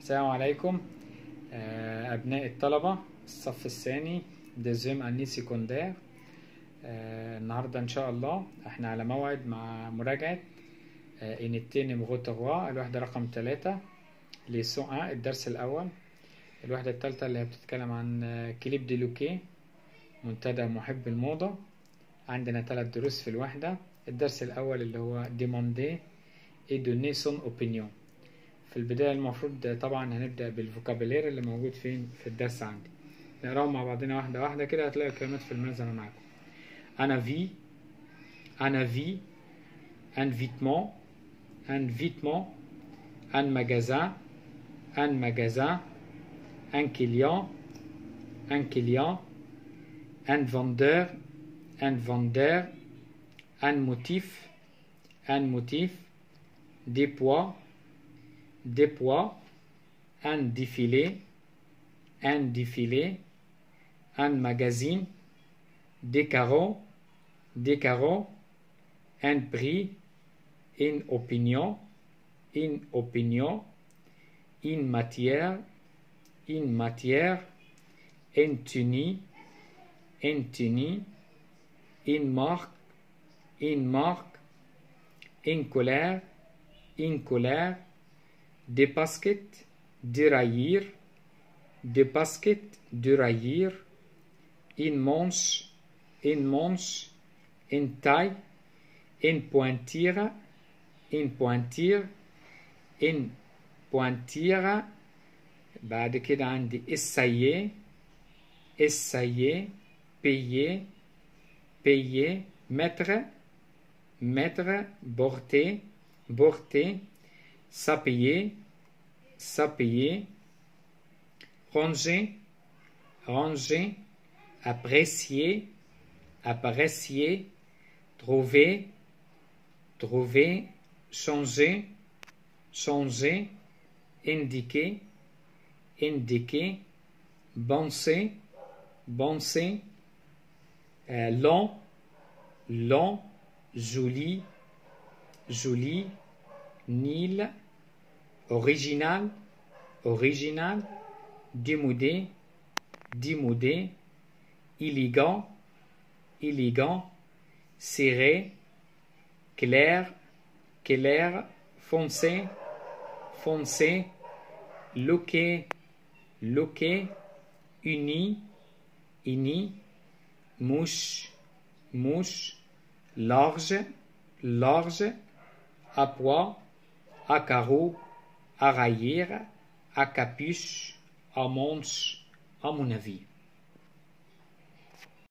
السلام عليكم. أبناء الطلبة الصف الثاني ديزيم أني سيكوندير. النهاردة إن شاء الله إحنا على موعد مع مراجعة إنيتي نيميرو 3 الوحدة رقم 3 ليسون 1 الدرس الأول. الوحدة الثالثة اللي هي بتتكلم عن كليب دي لوكي منتدى محب الموضة. عندنا 3 دروس في الوحدة. الدرس الأول اللي هو ديموندي et donner son opinion. في البداية المفروض طبعا هنبدأ بالفوكابولير اللي موجود فين في الدرس عندي. نقراهم مع بعضنا واحدة واحدة كده هتلاقي الكلمات في الملزمة معاكم. un avis, un vêtement, un magasin, un client, un vendeur, un motif, des poids, un défilé, un magazine, des carreaux, un prix, une opinion, une matière, une tenue, une marque, une couleur, des baskets, déraillir, une manche, une taille, une pointure, بعد كده عندي essayer, payer, mettre, porter, s'appuyer, ranger, apprécier, trouver, changer, indiquer, penser, long, joli, nil, original, démodé, élégant, serré, clair, foncé, loqué, uni, mouche, large, à pois, à carreaux, à raillure, à capuche, à manche, à mon avis.